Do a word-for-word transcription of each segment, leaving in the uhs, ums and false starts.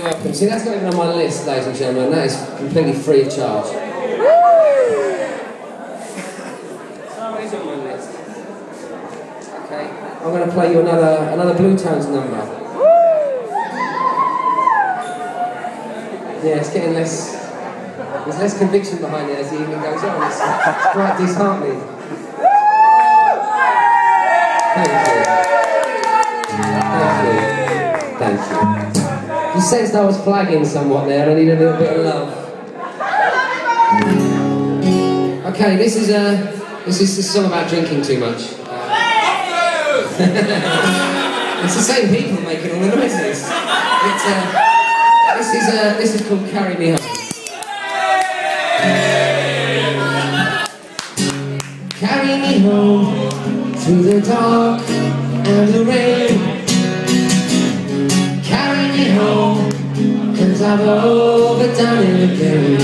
very welcome. See, that's not even on my list, ladies and gentlemen. That is completely free of charge. Oh, it is on my list. Okay, I'm going to play you another another Bluetones number. Yeah, it's getting less. There's less conviction behind it as the evening goes on. It's quite disheartening. Thank you. Thank you. Thank you. You sensed I was flagging somewhat there. I need a little bit of love. Okay, this is a this is a song about drinking too much. It's the same people making all the noises. It's uh, this is uh, this is called "Carry Me Home." Carry me home through the dark and the rain. Carry me home, cause I've overdone it again.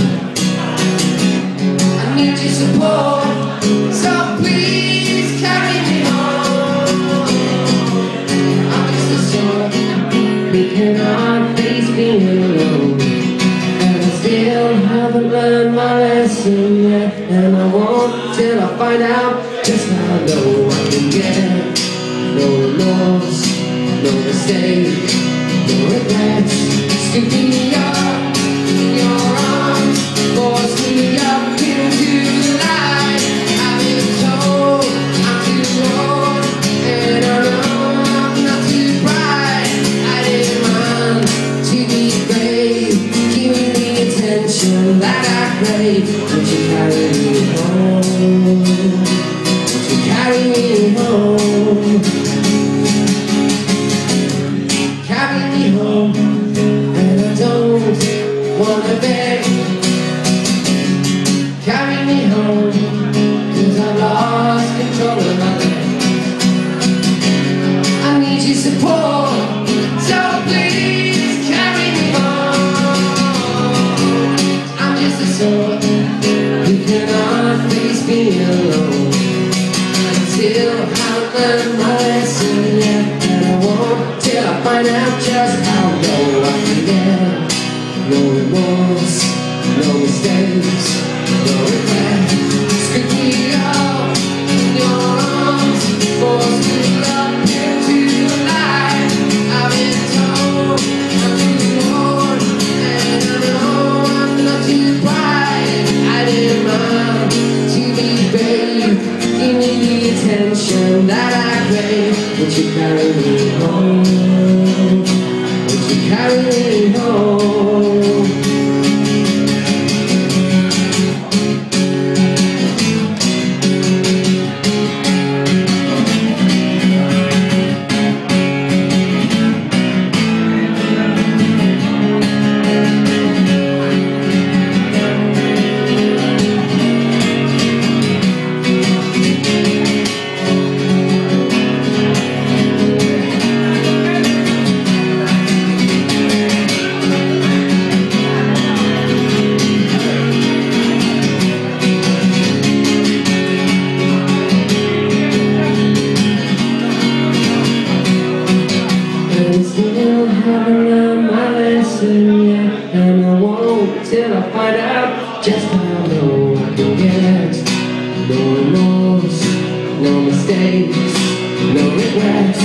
I need your support, so please carry me home. I'm just a soul who cannot face being alone. And I still haven't learned my lesson yet, and I won't till I find out just how low I can get. No remorse, no mistake, no regrets. Scoop me up in your arms, force me up into the light. I've been told I'm too old, and I know I'm not too bright. I didn't want to be brave, give me the attention that I crave. Won't you carry me home? Won't you carry me home? Carry me home, and I don't wanna beg. Carry me home, cause I've lost control of my life. I need your support, so please carry me home. I'm just a soul who cannot face being alone. And I still haven't learned my lesson yet, and I won't till I find out just how low I can get. No remorse, no mistakes, no regret. Scoop me up in your arms, force me up into the light. I've been told I'm too old, and I know I'm not too bright. I didn't mind to be brave, give me the attention that I crave. Would you carry me home? Would you carry me home? And I won't till I find out just how low I can get. No remorse, no mistakes, no regrets.